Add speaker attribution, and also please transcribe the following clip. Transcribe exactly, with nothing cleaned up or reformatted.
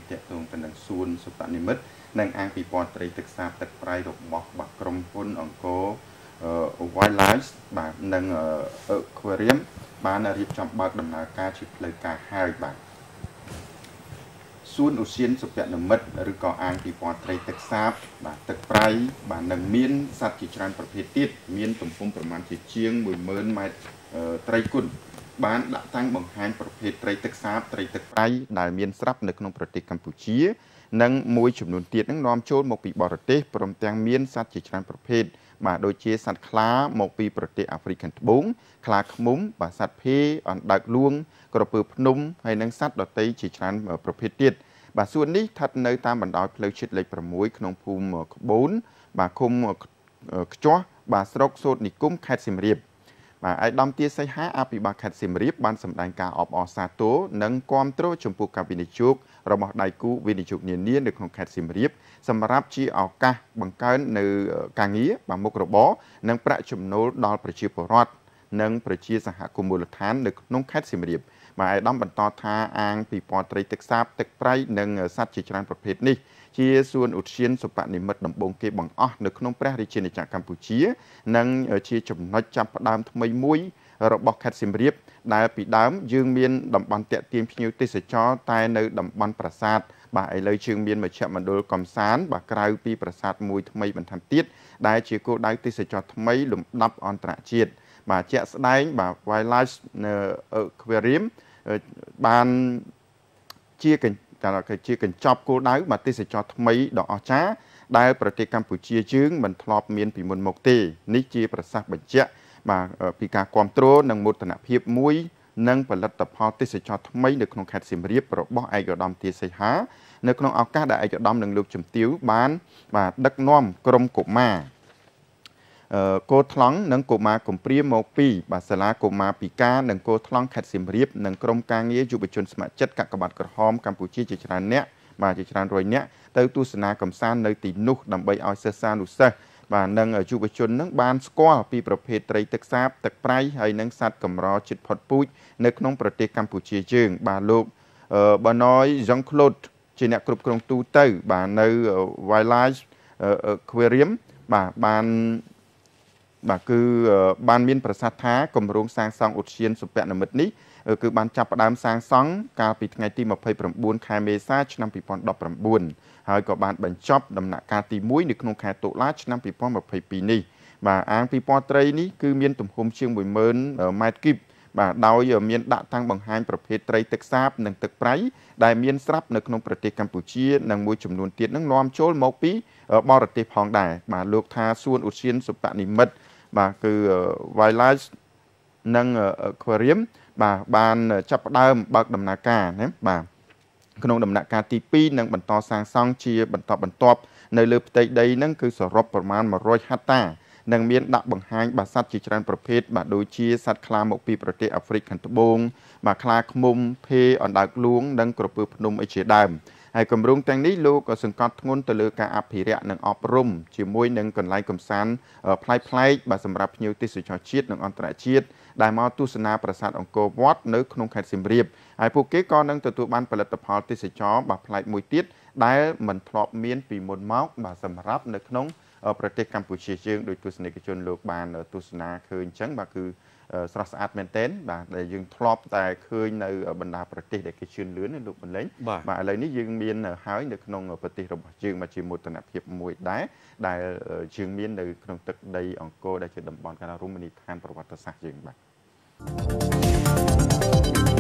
Speaker 1: តកតងទៅនឹងសួនសុបនិមិត្តនិងអាងពិព័រណ៍ត្រីទឹកសាបទឹកប្រៃរបស់បាក់ក្រុមហ៊ុនអង្គរ Wildlife បាទនិង Aquarium បានរៀបចំបើកដំណើរការជាផ្លូវការហើយបាទសួនឧទ្យានសុភនិមិត្តឬក៏អាងពិព័រណ៍ត្រីទឹកសាបបាទទឹកប្រៃបាទនឹងមានសត្វជាច្រើនប្រភេទទៀតមានទំហំប្រមាណជាជាង មួយម៉ឺន ម៉ែត្រត្រីគុណបានដាក់តាំងបង្ហាញប្រភេទត្រីទឹកសាបត្រីទឹកប្រៃដែលមានស្រាប់នៅក្នុងប្រទេសកម្ពុជានិងមួយចំនួនទៀតនឹងនាំចូលមកពីបរទេសព្រមទាំងមានសត្វជាច្រើនប្រភេទបាទដូចជាសត្វខ្លាមកពីប្រទេសអាហ្វ្រិកខាងត្បូងខ្លាឃ្មុំបាទសត្វភេអណ្ដើកលួងក្រពើភ្នំហើយនិងសត្វដទៃជាច្រើនប្រភេទទៀតបាទសួននេះស្ថិតនៅតាមបណ្ដោយផ្លូវជាតិលេខ 6 ក្នុងភូមិក្បូនបាទឃុំខ្ជាស់បាទស្រុកសូត្រនិគមខេត្តសៀមរាបបាទឯកឧត្តមទាសីហាអភិបាលខេត្តសៀមរាបបានសម្ដែងការអបអរសាទរនិងគាំទ្រចំពោះការវិនិយោគរបស់ដៃគូវិនិយោគនានានៅក្នុងខេត្តសៀមរាបសម្រាប់ជាឱកាសបង្កើននៅការងារបាទមុខរបរនិងប្រាក់ចំណូលដល់ប្រជាពលរដ្ឋនិងប្រជាសហគមន៍មូលដ្ឋាននៅក្នុងខេត្តសៀមរាបបាទឯកឧត្តមបន្តថាអាងពិព័រណ៍ត្រីទឹកសាបទឹកប្រៃនិងសត្វជាច្រើនប្រភេទនេះជាសួនឧទ្យានសុបនិមិត្តដំបូងគេបង្អស់នៅក្នុងព្រះរាជាណាចក្រកម្ពុជានិងជាចំណុចចាប់ផ្ដើមថ្មីមួយរបស់ខេត្តសៀមរាបដែលពីដើមយើងមានតំបន់តាក់ទាញភ្ញៀវទេសចរតែនៅតំបន់ប្រាសាទបាទឥឡូវយើងមានមជ្ឈមណ្ឌលកំសាន្តបាទក្រៅពីប្រាសាទមួយថ្មីបន្ថែមទៀតដែលជាគោលដៅទេសចរថ្មីលំដាប់អន្តរជាតិបាទជាក់ស្ដែងបាទ Wildlife Aquarium បានជាជាកញ្ចប់គោលដៅបាទទេសចរថ្មីដ៏អស្ចារ្យដែលប្រទេសកម្ពុជាយើងមិនធ្លាប់មានពីមុនមកទេនេះជាប្រសាសន៍បញ្ជាក់បាទពីការគ្រប់គ្រងនិងមោទនភាពមួយនិងផលិតផលទេសចរថ្មីនៅក្នុងខេត្តសៀមរាបរបស់ឯកឧត្តមទាសីហានៅក្នុងឱកាសដែលឯកឧត្តមនិងលោកជំទាវបានបាទដឹកនាំក្រុមកុមារគោថ្លង់និងកុមារកំព្រាមកពីបាទសាលាកុមារពិការនិងគោថ្លង់ខេត្តសៀមរាបនិងក្រុមការងារយុវជនស្ម័គ្រចិត្តកាកបាទក្រហមកម្ពុជាជាច្រើនអ្នកបាទជាច្រើនរយអ្នកទៅទស្សនាកម្សាន្តនៅទីនោះដើម្បីឲ្យសិស្សានុសិស្សបាទនិងយុវជននឹងបានស្គាល់ពីប្រភេទត្រីទឹកសាបទឹកប្រៃហើយនិងសត្វកម្រជិតផុតពូជនៅក្នុងប្រទេសកម្ពុជាយើងបាទលោកបាណយយ៉ុងក្លូតជាអ្នកគ្រប់គ្រងទូទៅបាទនៅ Wildlife Aquarium បាទបានបាទគឺបានមានប្រសាសន៍ថាគម្រោងសាងសង់ឧទ្យានសុភនិមិត្តនេះគឺបានចាប់ផ្ដើមសាងសង់កាលពីថ្ងៃទី ម្ភៃប្រាំបួន ខែមេសា ឆ្នាំ ពីរពាន់ដប់ប្រាំបួនហើយក៏បានបញ្ចប់ដំណាក់កាលទី មួយ នៅក្នុងខែតុលាឆ្នាំ ពីរពាន់ម្ភៃពីរ នេះបាទអាងពិព័រណ៍ត្រីនេះគឺមានទំហំជាង មួយម៉ឺន ម៉ែត្រគីបបាទដោយមានដាក់តាំងបង្ហាញប្រភេទត្រីទឹកសាបនិងទឹកប្រៃដែលមានស្រាប់នៅក្នុងប្រទេសកម្ពុជានិងមួយចំនួនទៀតនឹងនាំចូលមកពីបរទេសផងដែរបាទលោកថាសួនឧទ្យានសុភនិមិត្តបាទគឺ Wildlife និង Aquarium បាទបានចាប់ផ្ដើមបើកដំណើរការណាបាទក្នុងដំណាក់កាលទី ពីរ នឹងបន្តសាងសង់ជាបន្តបន្ទាប់នៅលើផ្ទៃដីហ្នឹងគឺសរុបប្រមាណ មួយរយ ហិកតានិងមានដាក់បង្ហាញបាទសត្វជាច្រើនប្រភេទបាទដូចជាសត្វខ្លាមកពីប្រទេសអាហ្វ្រិកខាងត្បូងបាទខ្លាឃ្មុំភេអណ្ដើកលួងនិងក្រពើភ្នំអីជាដើមហើយគម្រោងទាំងនេះលោកក៏សង្កត់ធ្ងន់ទៅលើការអភិរក្សនិងអប់រំជាមួយនឹងកន្លែងកម្សាន្តប្លែកប្លែកបាទសម្រាប់ភ្ញៀវទេសចរជាតិនិងអន្តរជាតិដែលមកទស្សនាប្រាសាទអង្គរវត្តនៅក្នុងខេត្តសៀមរាបហើយពួកគេក៏នឹងទទួលបានផលិតផលទេសចរបាទប្លែកមួយទៀតដែលមិនធ្លាប់មានពីមុនមកបាទសម្រាប់នៅក្នុងប្រទេសកម្ពុជាយើងដោយទស្សនិកជនលោកបានទស្សនាឃើញអញ្ចឹងបាទគឺស្រស់ស្អាតមែនទែនបាទដែលយើងធ្លាប់តែឃើញនៅបណ្ដាប្រទេសដែលគេជឿនលឿនលោកបន្លែងបាទឥឡូវនេះយើងមានហើយនៅក្នុងប្រទេសរបស់យើងមកជាមោទនភាពមួយដែរដែលយើងមាននៅក្នុងទឹកដីអង្គរដែលជាតំបន់កណ្ដាលរមណីយដ្ឋានប្រវត្តិសាស្ត្រយើងបាទ